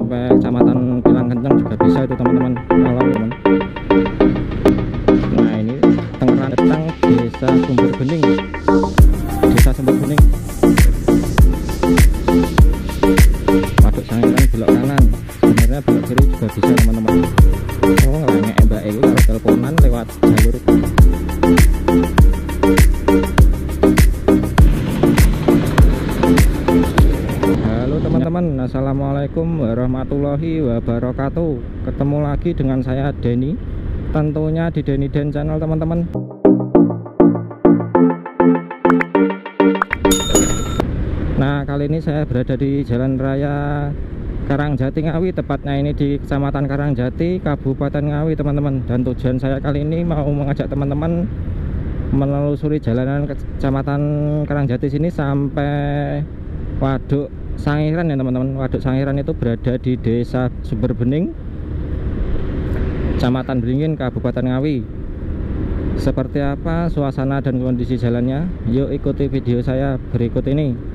sampai Kecamatan Pilang Kenceng juga bisa itu teman-teman. Kalau teman, nah ini Tangerang Getang, Desa Sumber Bening, Desa Sumber Bening. Waduk Sangiran belok kanan, sebenarnya belok kiri juga bisa teman-teman. Oh ngelengek mbak itu kalau teleponan lewat jalur itu. Halo teman-teman, assalamualaikum warahmatullahi wabarakatuh. Ketemu lagi dengan saya Denny, tentunya di Denny Den Channel teman-teman. Nah kali ini saya berada di Jalan Raya Karangjati Ngawi, tepatnya ini di Kecamatan Karangjati, Kabupaten Ngawi teman-teman. Dan tujuan saya kali ini mau mengajak teman-teman menelusuri jalanan Kecamatan Karangjati sini sampai Waduk Sangiran ya teman-teman. Waduk Sangiran itu berada di Desa Sumber Bening, Kecamatan Beringin, Kabupaten Ngawi. Seperti apa suasana dan kondisi jalannya? Yuk ikuti video saya berikut ini.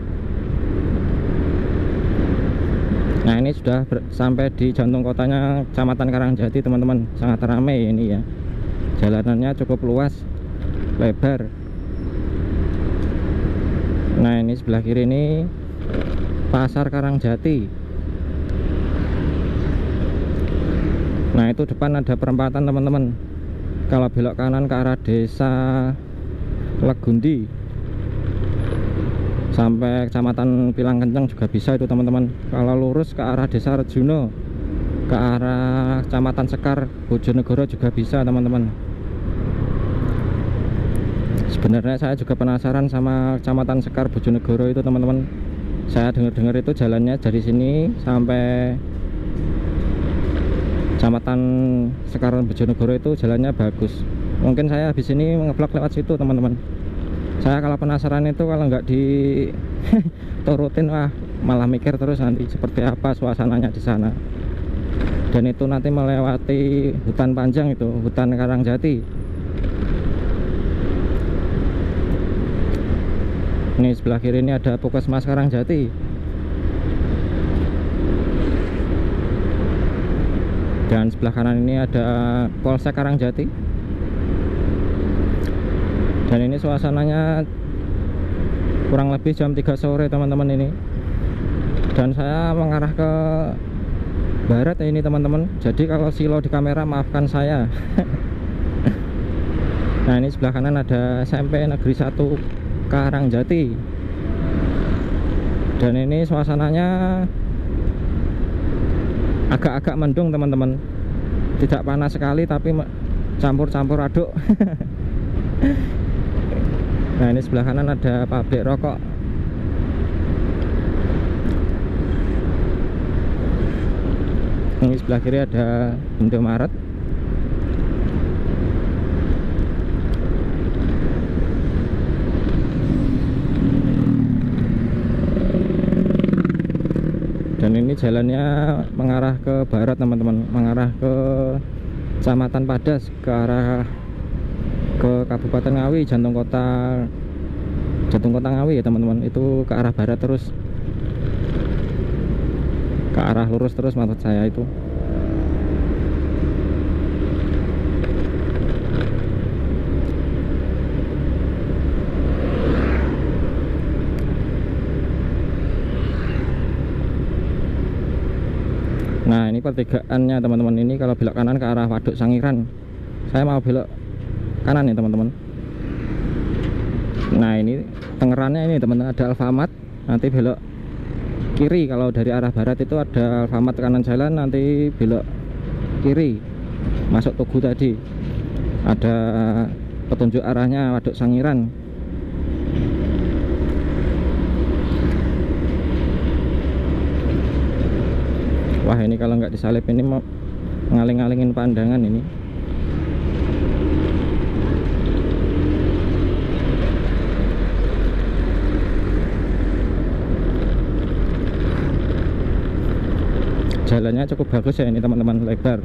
Nah ini sudah sampai di jantung kotanya Kecamatan Karangjati teman-teman. Sangat ramai ini ya, jalanannya cukup luas, lebar. Nah ini sebelah kiri ini Pasar Karangjati. Nah itu depan ada perempatan teman-teman. Kalau belok kanan ke arah Desa Legundi sampai Kecamatan Pilang Kenceng juga bisa itu teman-teman. Kalau lurus ke arah Desa Rejuno, ke arah Kecamatan Sekar Bojonegoro juga bisa teman-teman. Sebenarnya saya juga penasaran sama Kecamatan Sekar Bojonegoro itu teman-teman. Saya dengar-dengar itu jalannya dari sini sampai Kecamatan Sekar Bojonegoro itu jalannya bagus. Mungkin saya habis ini nge-vlog lewat situ teman-teman. Saya kalau penasaran itu kalau nggak diturutin wah malah mikir terus nanti seperti apa suasananya di sana. Dan itu nanti melewati hutan panjang itu, hutan Karangjati. Ini sebelah kiri ini ada Puskesmas Karangjati. Dan sebelah kanan ini ada Polsek Karangjati. Dan ini suasananya kurang lebih jam 3 sore teman-teman ini. Dan saya mengarah ke barat ini teman-teman. Jadi kalau silau di kamera maafkan saya. Nah ini sebelah kanan ada SMP Negeri 1 Karangjati. Dan ini suasananya agak-agak mendung teman-teman. Tidak panas sekali tapi campur-campur aduk. Nah ini sebelah kanan ada pabrik rokok. Ini sebelah kiri ada Indomaret. Dan ini jalannya mengarah ke barat teman-teman, mengarah ke Kecamatan Padas, ke arah ke Kabupaten Ngawi, jantung kota Ngawi ya teman-teman. Itu ke arah barat terus, ke arah lurus terus maksud saya itu. Nah ini pertigaannya teman-teman. Ini kalau belok kanan ke arah Waduk Sangiran, saya mau belok kanan ya teman-teman. Nah ini tengerannya ini teman-teman, ada Alfamart. Nanti belok kiri kalau dari arah barat itu ada Alfamart kanan jalan, nanti belok kiri masuk Tugu tadi. Ada petunjuk arahnya Waduk Sangiran. Wah ini kalau nggak disalip ini mau ngaling-ngalingin pandangan ini. Jalannya cukup bagus ya ini teman-teman, lebar.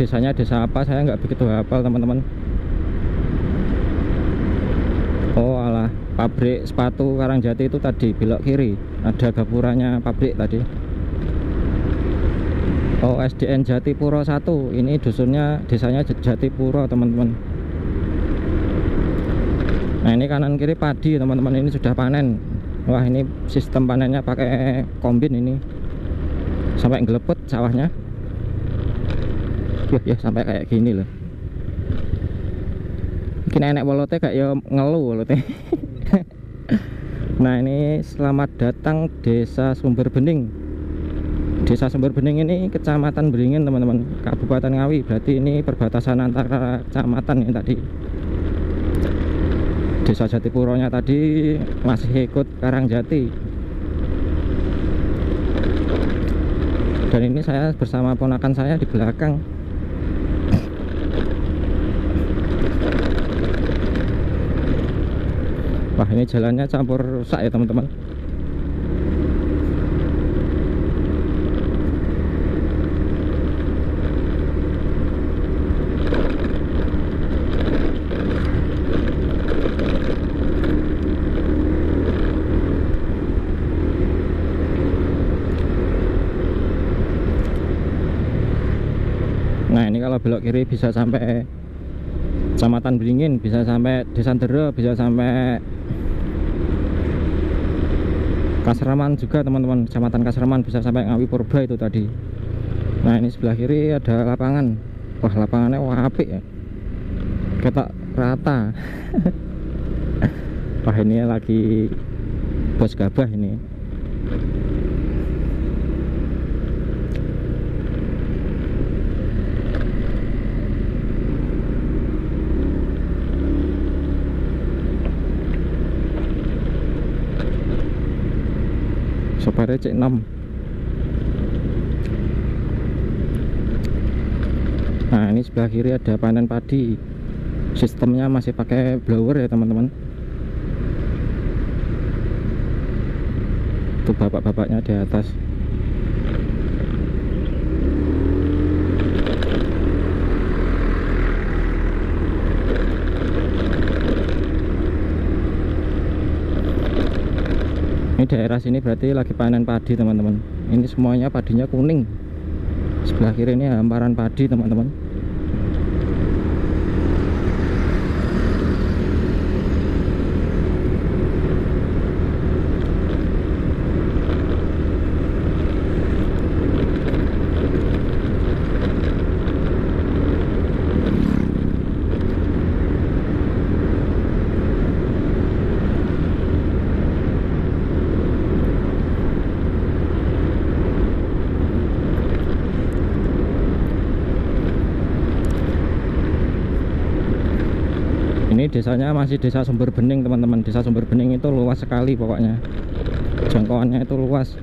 desanya desa apa saya nggak begitu hafal teman-teman. Oh alah, pabrik sepatu Karangjati itu tadi belok kiri, ada gapuranya pabrik tadi. Oh SDN Jatipuro 1, ini dusunnya desanya Jatipuro teman-teman. Nah ini kanan kiri padi teman-teman, ini sudah panen. Wah ini sistem panennya pakai kombin ini, sampai ngelepet sawahnya. Ya sampai kayak gini loh. Mungkin enek wolote kayak ya ngeluh wolote. Nah ini selamat datang Desa Sumber Bening. Desa Sumber Bening ini Kecamatan Beringin teman-teman, Kabupaten Ngawi. Berarti ini perbatasan antara kecamatan ini tadi. Desa Jatipuronya tadi masih ikut Karangjati. Dan ini saya bersama ponakan saya di belakang. Wah ini jalannya campur rusak ya teman-teman. Nah ini kalau belok kiri bisa sampai Kecamatan Beringin, bisa sampai Desa Dero, bisa sampai Kasraman juga teman-teman. Kecamatan Kasraman bisa sampai Ngawi Purba itu tadi. Nah ini sebelah kiri ada lapangan. Wah lapangannya apik ya, ketok rata. Wah ini lagi bos gabah ini. Sopirnya C6. Nah ini sebelah kiri ada panen padi. Sistemnya masih pakai blower ya teman-teman. Tuh bapak-bapaknya di atas. Ini daerah sini berarti lagi panen padi teman-teman. Ini semuanya padinya kuning. Sebelah kiri ini hamparan padi teman-teman. Ini desanya masih Desa Sumber Bening teman-teman. Desa Sumber Bening itu luas sekali pokoknya, jangkauannya itu luas.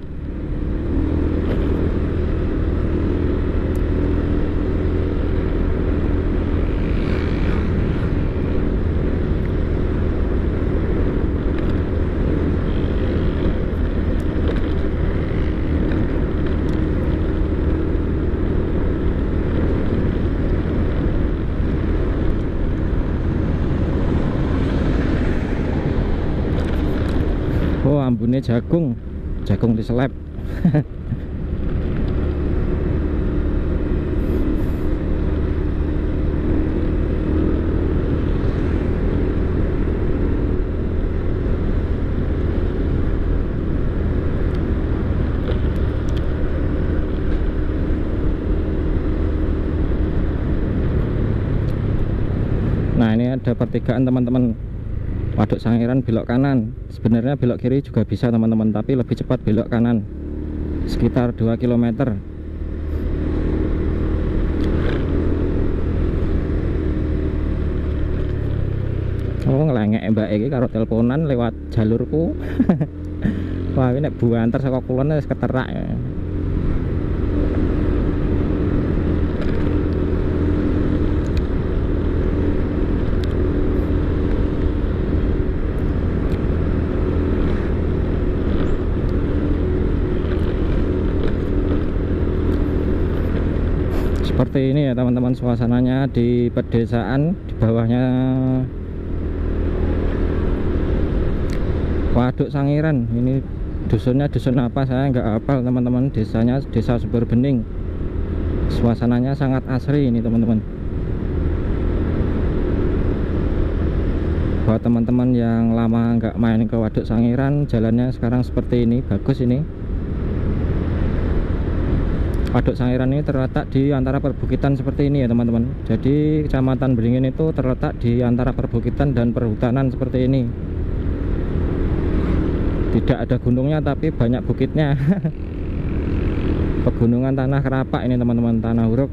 Oh ambune jagung diseleb. Nah ini ada pertigaan teman-teman. Waduk Sangiran belok kanan. Sebenarnya belok kiri juga bisa teman-teman, tapi lebih cepat belok kanan, sekitar 2 km. Oh ngelengek mbak iki karo teleponan lewat jalurku. Wah ini nek buanter saka kulon wis keterak ya. Seperti seperti ini ya teman-teman suasananya di pedesaan. Di bawahnya Waduk Sangiran. Ini dusunnya dusun apa saya nggak hafal teman-teman. Desanya Desa Sumber Bening. Suasananya sangat asri ini teman-teman. Buat teman-teman yang lama nggak main ke Waduk Sangiran, jalannya sekarang seperti ini, bagus ini. Waduk Sangiran ini terletak di antara perbukitan seperti ini ya teman-teman. Jadi Kecamatan Beringin itu terletak di antara perbukitan dan perhutanan seperti ini. Tidak ada gunungnya tapi banyak bukitnya. Pegunungan tanah kerapak ini teman-teman, tanah huruk.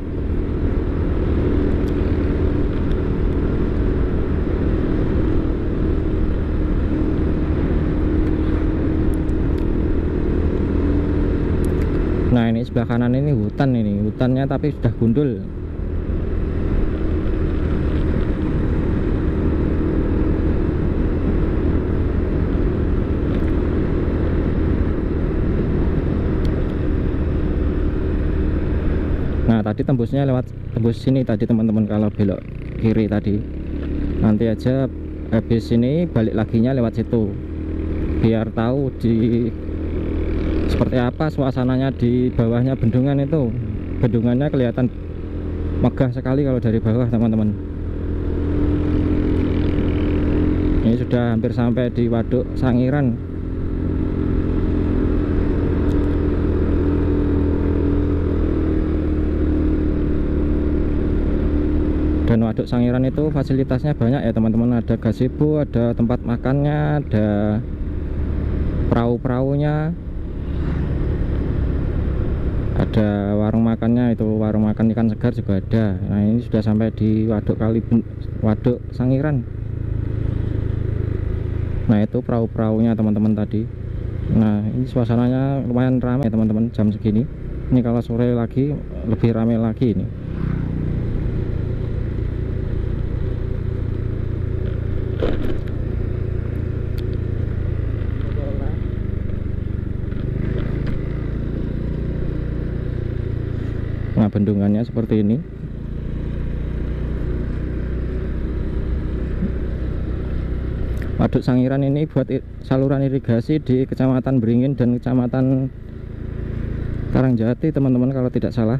Nah ini sebelah kanan ini hutan, ini hutannya tapi sudah gundul. Nah tadi tembus sini tadi teman-teman, kalau belok kiri tadi. Nanti aja habis sini balik laginya lewat situ, biar tahu seperti apa suasananya di bawahnya bendungan itu. Bendungannya kelihatan megah sekali kalau dari bawah teman-teman. Ini sudah hampir sampai di Waduk Sangiran. Dan Waduk Sangiran itu fasilitasnya banyak ya teman-teman. Ada gazebo, ada tempat makannya, ada perahu-perahunya, ada warung makannya, itu warung makan ikan segar juga ada. Nah ini sudah sampai di Waduk Sangiran. Nah itu perahu-perahunya teman-teman tadi. Nah ini suasananya lumayan ramai teman-teman jam segini. Ini kalau sore lagi lebih ramai lagi ini. Nah bendungannya seperti ini. Waduk Sangiran ini buat saluran irigasi di Kecamatan Beringin dan Kecamatan Karangjati teman-teman kalau tidak salah.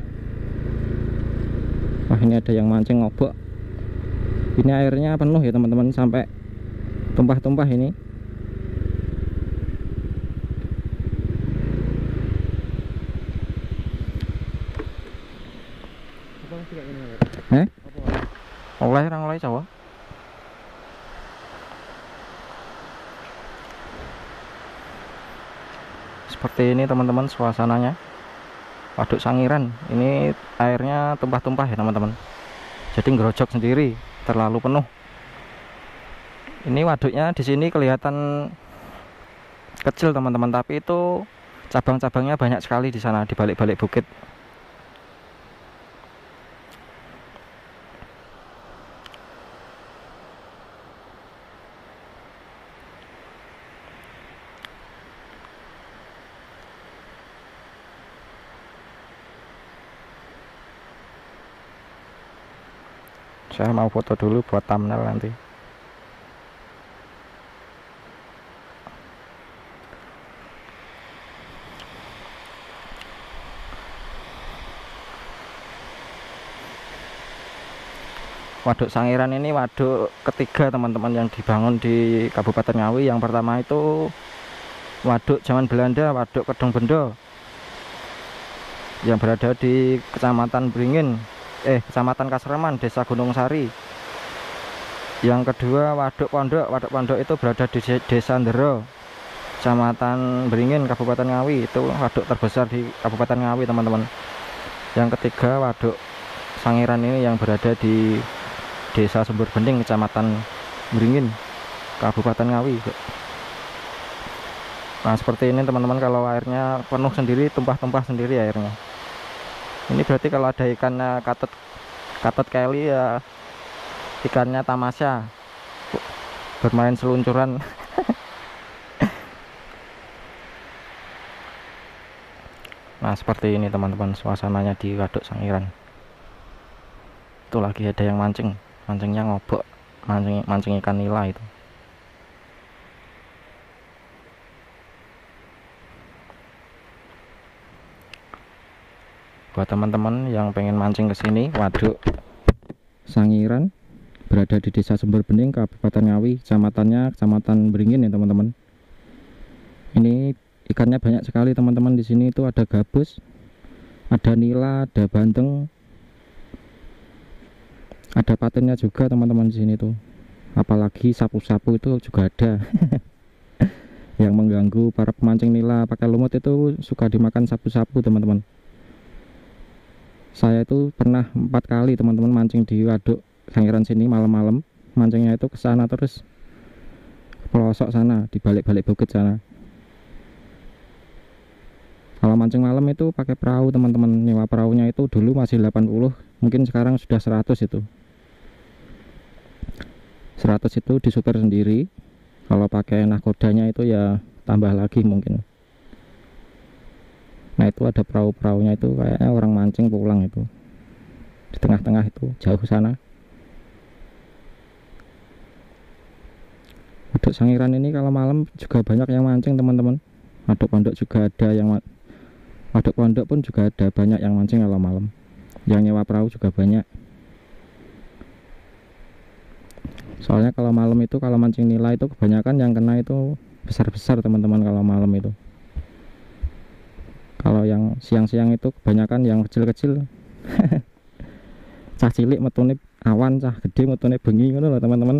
Wah ini ada yang mancing ngobok. Ini airnya penuh ya teman-teman, sampai tumpah-tumpah ini. Oleh Jawa. Seperti ini teman-teman suasananya Waduk Sangiran. Ini airnya tumpah-tumpah ya teman-teman. Jadi ngerojok sendiri, terlalu penuh. Ini waduknya di sini kelihatan kecil teman-teman, tapi itu cabang-cabangnya banyak sekali di sana, di balik-balik bukit. Saya mau foto dulu buat thumbnail nanti. Waduk Sangiran ini waduk ketiga teman-teman yang dibangun di Kabupaten Ngawi. Yang pertama itu waduk zaman Belanda, Waduk Kedung Bendo, yang berada di Kecamatan Beringin, Kecamatan Kasreman, Desa Gunung Sari. Yang kedua Waduk Pondok itu berada di Desa Ndero, Kecamatan Beringin, Kabupaten Ngawi. Itu waduk terbesar di Kabupaten Ngawi teman-teman. Yang ketiga Waduk Sangiran ini yang berada di Desa Sumber Bening, Kecamatan Beringin, Kabupaten Ngawi. Nah seperti ini teman-teman, kalau airnya penuh sendiri, tumpah-tumpah sendiri airnya. Ini berarti kalau ada ikannya katut keli ya, ikannya tamasya bermain seluncuran. Nah seperti ini teman-teman suasananya di Waduk Sangiran. itu lagi ada yang mancingnya ngobok, mancing ikan nila itu. Buat teman-teman yang pengen mancing ke sini, Waduk Sangiran berada di Desa Sumber Bening, Kabupaten Ngawi, Kecamatan Beringin ya teman-teman. Ini ikannya banyak sekali teman-teman. Di sini itu ada gabus, ada nila, ada bandeng, ada patennya juga teman-teman di sini tuh. Apalagi sapu-sapu itu juga ada. Yang mengganggu para pemancing nila pakai lumut itu suka dimakan sapu-sapu teman-teman. Saya itu pernah 4 kali teman-teman mancing di Waduk Sangiran sini malam-malam. Mancingnya itu ke sana terus ke pelosok sana, di balik-balik bukit sana. Kalau mancing malam itu pakai perahu teman-teman. Nyewa perahunya itu dulu masih 80, mungkin sekarang sudah 100 itu. 100 itu disupir sendiri. Kalau pakai nahkodanya itu ya tambah lagi mungkin. Nah itu ada perahu-perahunya itu kayaknya orang mancing pulang itu. Di tengah-tengah itu jauh sana. Waduk Sangiran ini kalau malam juga banyak yang mancing teman-teman. Waduk Pondok juga ada yang Waduk Pondok pun juga ada banyak yang mancing kalau malam. Yang nyewa perahu juga banyak. Soalnya kalau malam itu kalau mancing nila itu kebanyakan yang kena itu besar-besar teman-teman kalau malam itu. Kalau yang siang-siang itu kebanyakan yang kecil-kecil. Cah cilik metune awan, cah gede metune bengi ngono loh teman-teman.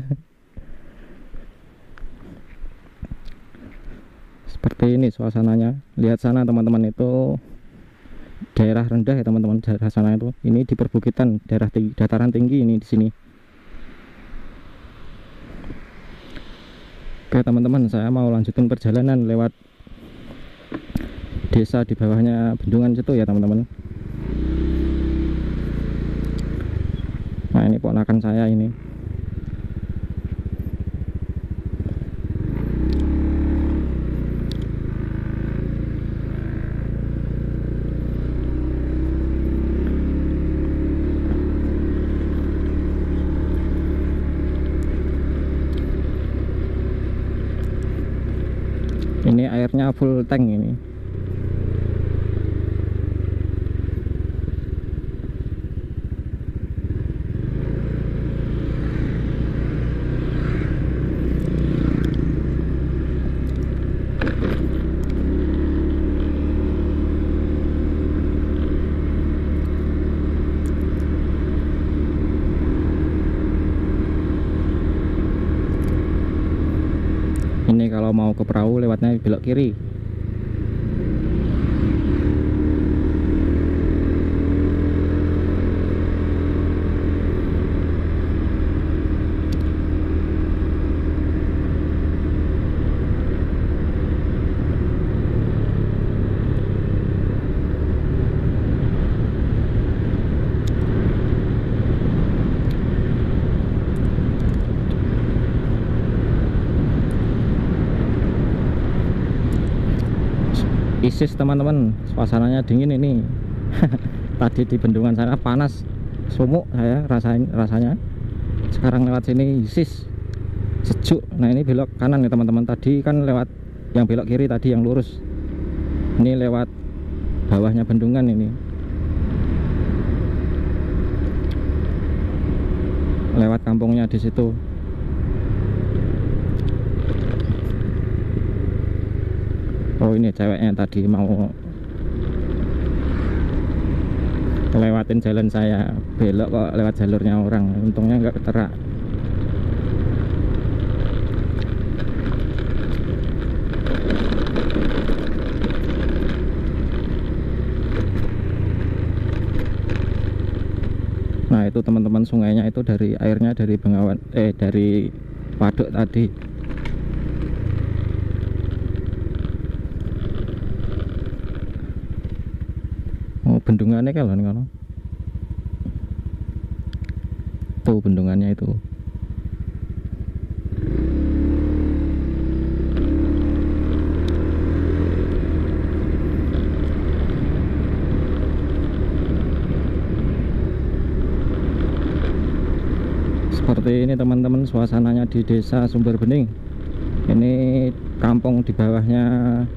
Seperti ini suasananya. Lihat sana teman-teman, itu daerah rendah ya teman-teman. Daerah sana itu ini di perbukitan, daerah tinggi, dataran tinggi ini di sini. Oke teman-teman, saya mau lanjutin perjalanan lewat desa di bawahnya bendungan situ ya teman-teman. Nah ini ponakan saya ini. Ini airnya full tank ini. Ini kalau mau ke perahu lewatnya belok kiri. Isis teman-teman, suasananya dingin ini. Tadi di bendungan sana panas, sumuk saya rasanya. Sekarang lewat sini isis, sejuk. Nah ini belok kanan ya teman-teman. Tadi kan lewat yang belok kiri tadi yang lurus. Ini lewat bawahnya bendungan ini. Lewat kampungnya di situ. Oh ini ceweknya tadi mau lewatin jalan saya, belok kok lewat jalurnya orang. Untungnya nggak keterak. Nah itu teman-teman, sungainya itu dari airnya dari Bengawan, dari waduk tadi. Oh bendungannya kan loh, tuh bendungannya itu. Seperti ini teman-teman suasananya di desa Sumber Bening. Ini kampung di bawahnya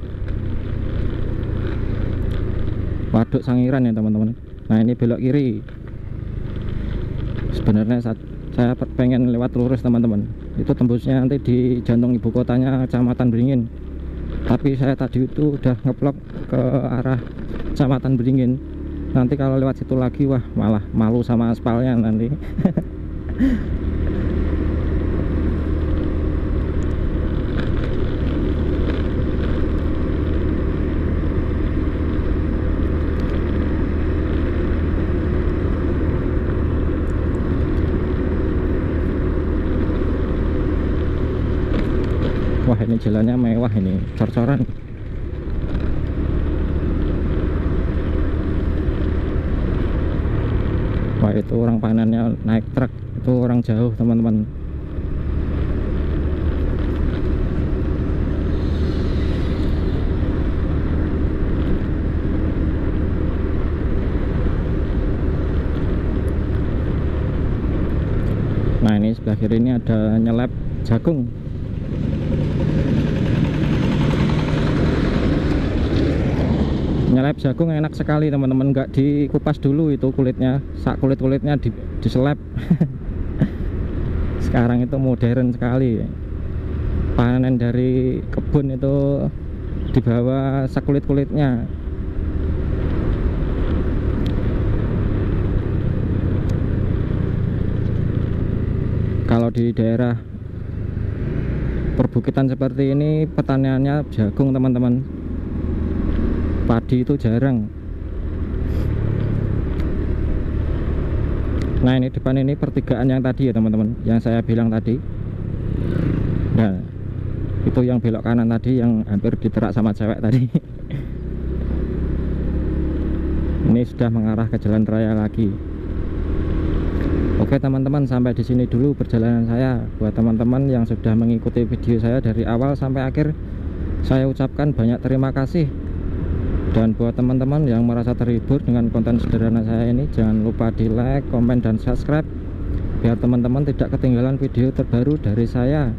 Waduk Sangiran ya teman-teman. Nah ini belok kiri. Sebenarnya saya pengen lewat lurus teman-teman. Itu tembusnya nanti di jantung ibu kotanya Kecamatan Beringin. Tapi saya tadi itu udah ngeplok ke arah Kecamatan Beringin. Nanti kalau lewat situ lagi wah malah malu sama aspalnya nanti. Wah ini jalannya mewah ini, cor-coran. Wah itu orang panennya naik truk, itu orang jauh teman-teman. Nah ini sebelah kiri ini ada nyelep jagung. Nyelep jagung enak sekali teman-teman, nggak dikupas dulu itu kulitnya, sak kulit-kulitnya diselep. Sekarang itu modern sekali, panen dari kebun itu dibawa sak kulit-kulitnya. Kalau di daerah perbukitan seperti ini pertaniannya jagung teman-teman, padi itu jarang. Nah ini depan ini pertigaan yang tadi ya teman-teman, yang saya bilang tadi. Nah itu yang belok kanan tadi yang hampir diterak sama cewek tadi. Ini sudah mengarah ke jalan raya lagi. Oke teman-teman, sampai di sini dulu perjalanan saya. Buat teman-teman yang sudah mengikuti video saya dari awal sampai akhir, saya ucapkan banyak terima kasih. Dan buat teman-teman yang merasa terhibur dengan konten sederhana saya ini, jangan lupa di like, komen, dan subscribe biar teman-teman tidak ketinggalan video terbaru dari saya.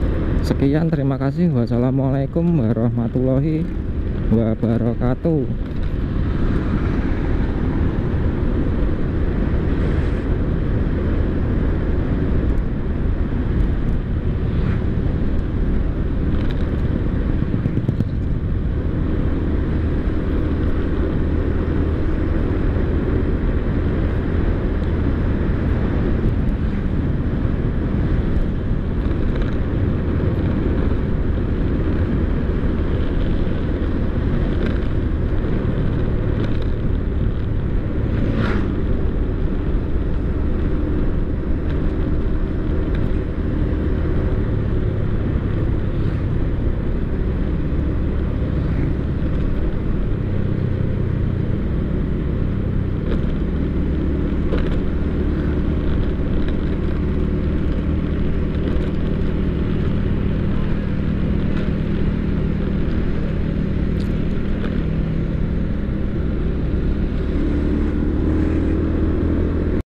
Sekian, terima kasih. Wassalamualaikum warahmatullahi wabarakatuh.